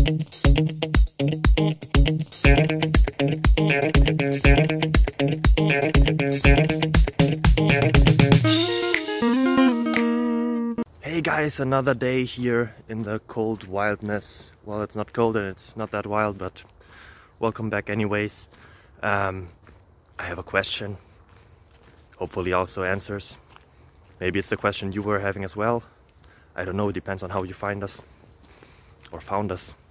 Hey guys, another day here in the cold wildness. Well, it's not cold and it's not that wild, but welcome back anyways. I have a question, hopefully also answers. Maybe it's the question you were having as well. I don't know, it depends on how you find us or found us.